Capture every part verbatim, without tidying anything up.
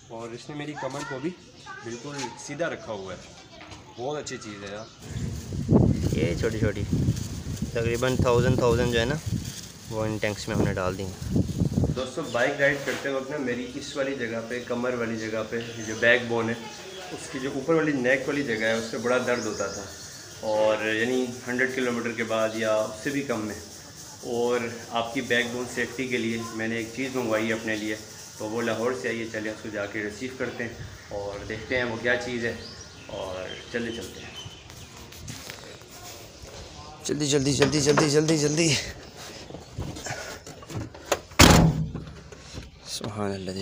और इसने मेरी कमर को भी बिल्कुल सीधा रखा हुआ है। बहुत अच्छी चीज़ है यार। ये छोटी छोटी तकरीबन थाउजेंड थाउजेंड जो है ना वो इन टैंक्स में हमने डाल दी। दोस्तों बाइक राइड करते वक्त ना मेरी इस वाली जगह पे, कमर वाली जगह पे, जो बैक बोन है उसकी जो ऊपर वाली नेक वाली जगह है उससे बड़ा दर्द होता था, और यानी हंड्रेड किलोमीटर के बाद या उससे भी कम में। और आपकी बैक बोन सेफ्टी के लिए मैंने एक चीज़ मंगवाई है अपने लिए, तो वो लाहौर से आई है। चले उसको जाके रिसीव करते हैं और देखते हैं वो क्या चीज़ है, और चले चलते हैं। जल्दी जल्दी जल्दी जल्दी जल्दी जल्दी। सुभान अल्लाह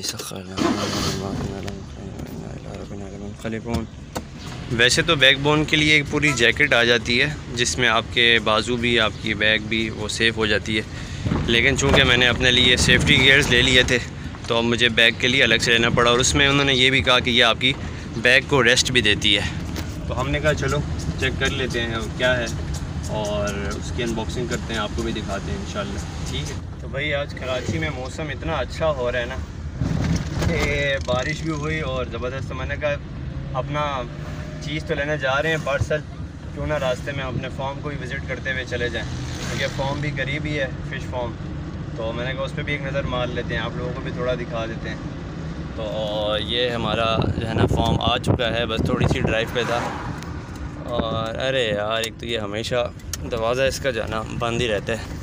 सख्खरना। वैसे तो बैक बोन के लिए एक पूरी जैकेट आ जाती है जिसमें आपके बाजू भी, आपकी बैक भी वो सेफ़ हो जाती है, लेकिन चूंकि मैंने अपने लिए सेफ्टी गियर्स ले लिए थे तो अब मुझे बैक के लिए अलग से लेना पड़ा। और उसमें उन्होंने ये भी कहा कि ये आपकी बैक को रेस्ट भी देती है, तो हमने कहा चलो चेक कर लेते हैं क्या है और उसकी अनबॉक्सिंग करते हैं, आपको भी दिखाते हैं इंशाल्लाह। ठीक है। तो भाई आज कराची में मौसम इतना अच्छा हो रहा है ना कि बारिश भी हुई और ज़बरदस्त। तो मैंने कहा अपना चीज़ तो लेने जा रहे हैं पार्सल, क्यों ना रास्ते में अपने फार्म को भी विज़िट करते हुए चले जाएं, क्योंकि फार्म भी करीब ही है, फ़िश फार्म। तो मैंने कहा उस पर भी एक नज़र मार लेते हैं, आप लोगों को भी थोड़ा दिखा देते हैं। तो ये हमारा जो है ना फार्म आ चुका है, बस थोड़ी सी ड्राइव पे था। और अरे यार एक तो ये हमेशा दरवाज़ा इसका जो है ना बंद ही रहता है।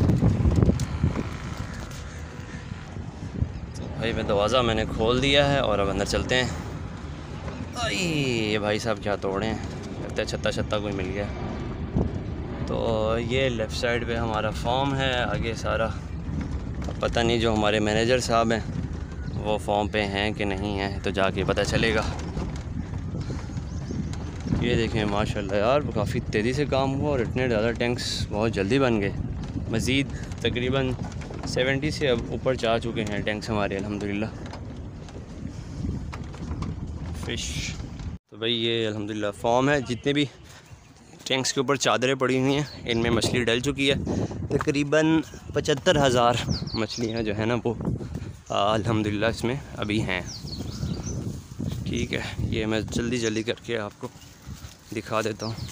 तो भाई मैं दरवाज़ा मैंने खोल दिया है और अब अंदर चलते हैं। आई ये भाई साहब क्या तोड़े हैं, लगता है छत्ता छत्ता कोई मिल गया। तो ये लेफ़्ट साइड पे हमारा फॉर्म है, आगे सारा अब पता नहीं जो हमारे मैनेजर साहब हैं वो फॉर्म पे हैं कि नहीं हैं, तो जाके पता चलेगा। ये देखें माशाल्लाह यार काफ़ी तेज़ी से काम हुआ और इतने ज़्यादा टैंक्स बहुत जल्दी बन गए। मज़ीद तकरीबन सेवेंटी से अब ऊपर जा चुके हैं टैंक्स हमारे अल्हम्दुलिल्लाह। फ़िश तो भाई ये अल्हम्दुलिल्लाह फॉर्म है, जितने भी टैंक्स के ऊपर चादरें पड़ी हुई हैं इनमें मछली डल चुकी है। तकरीबन पचहत्तर हज़ार मछलियाँ जो है ना वो अल्हम्दुलिल्लाह इसमें अभी हैं। ठीक है, ये मैं जल्दी जल्दी करके आपको दिखा देता हूँ।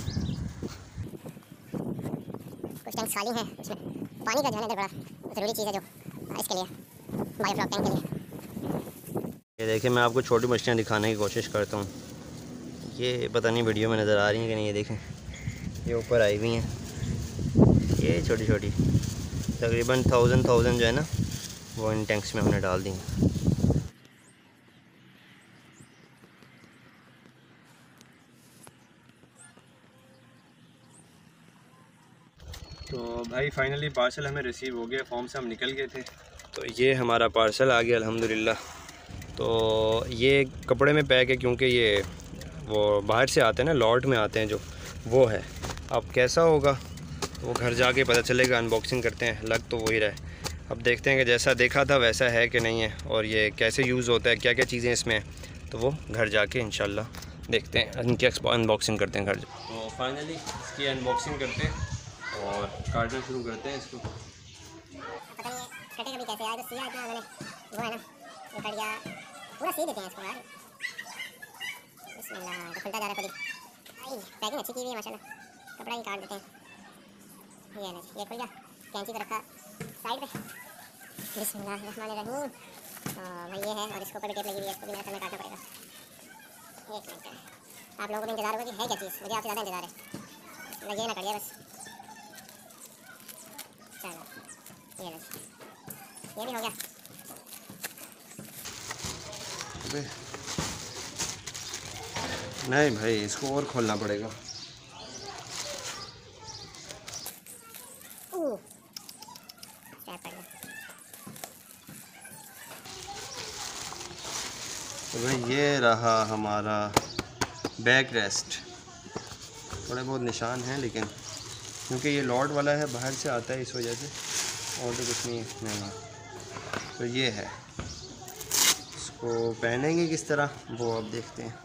कुछ टैंक्स खाली हैं, उसमें पानी का जो है ना बड़ा ज़रूरी चीज़ है जो इसके लिए बायोफ्लॉक टैंक के लिए। ये देखिए मैं आपको छोटी मछलियाँ दिखाने की कोशिश करता हूँ। ये पता नहीं वीडियो में नज़र आ रही हैं कि नहीं, ये देखें ये ऊपर आई हुई हैं, ये छोटी छोटी तकरीबन थाउजेंड थाउजेंड जो है ना वो इन टैंक्स में हमने डाल दी हैं। तो भाई फाइनली पार्सल हमें रिसीव हो गया, फॉर्म से हम निकल गए थे, तो ये हमारा पार्सल आ गया अल्हम्दुलिल्लाह। तो ये कपड़े में पैक है क्योंकि ये वो बाहर से आते हैं ना, लॉट में आते हैं जो, वो है। अब कैसा होगा वो घर जाके पता चलेगा, अनबॉक्सिंग करते हैं। लग तो वही रहा है, अब देखते हैं कि जैसा देखा था वैसा है कि नहीं है, और ये कैसे यूज़ होता है, क्या क्या चीज़ें इसमें हैं, तो वो घर जाके इंशाल्लाह देखते हैं, इनकी अनबॉक्सिंग करते हैं घर। तो फाइनली इसकी अनबॉक्सिंग करते हैं और काटना शुरू करते हैं इसको। पता नहीं कटे कभी कैसे आया, तो सिया इतना मैंने वो है ना जो कट गया पूरा सी देते हैं इसको यार। बिस्मिल्लाह, तो खुलता जा रहा है खुद ही। पैकिंग अच्छी की हुई है माशाल्लाह, कपड़ा ही काट देते हैं। ये ना ये खुल गया, कैंची को रखा साइड पे। बिस्मिल्लाह रहमान रहीम। भाई ये है और इसके ऊपर भी टेप लगी हुई है, इसको भी मेरे सामने काटना पड़ेगा। एक मिनट, आप लोगों को भी इंतजार होगा कि है क्या चीज़, मुझे आपसे ज़्यादा इंतजार है, लगे ना करिए बस। चलो ये ये भी हो गया। नहीं भाई इसको और खोलना पड़ेगा। तो भाई ये रहा हमारा बैक रेस्ट। थोड़े बहुत निशान हैं लेकिन क्योंकि ये लॉट वाला है, बाहर से आता है इस वजह से, और तो कुछ नहीं नहीं। तो ये है, इसको पहनेंगे किस तरह वो अब देखते हैं।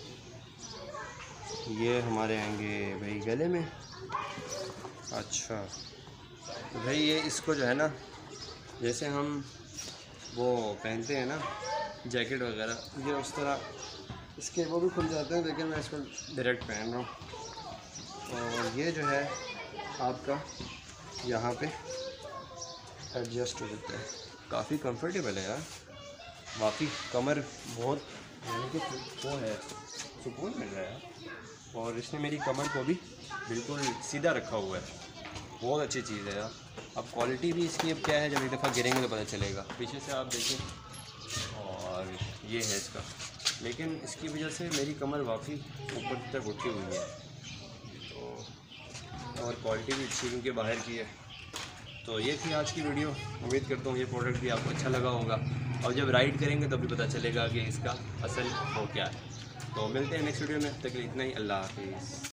ये हमारे आएंगे भाई गले में। अच्छा तो भाई ये इसको जो है ना, जैसे हम वो पहनते हैं ना जैकेट वगैरह ये उस तरह इसके वो भी खुल जाते हैं, लेकिन मैं इसको डायरेक्ट पहन रहा हूँ। और ये जो है आपका यहाँ पे एडजस्ट हो जाता है, काफ़ी कंफर्टेबल है यार, वाकई कमर बहुत यानी कि वो है, सुकून मिल रहा है। और इसने मेरी कमर को भी बिल्कुल सीधा रखा हुआ है, बहुत अच्छी चीज़ है यार। अब क्वालिटी भी इसकी अब क्या है, जब एक दफ़ा गिरेंगे तो पता चलेगा। पीछे से आप देखें और ये है इसका, लेकिन इसकी वजह से मेरी कमर वाकई ऊपर तक उठी हुई है। तो और क्वालिटी भी अच्छी क्योंकि बाहर की है। तो ये थी आज की वीडियो। उम्मीद करता हूँ ये प्रोडक्ट भी आपको अच्छा लगा होगा, और जब राइड करेंगे तब भी पता चलेगा कि इसका असल वो क्या है। तो मिलते हैं नेक्स्ट वीडियो में, तक के लिए इतना ही। अल्लाह हाफिज़।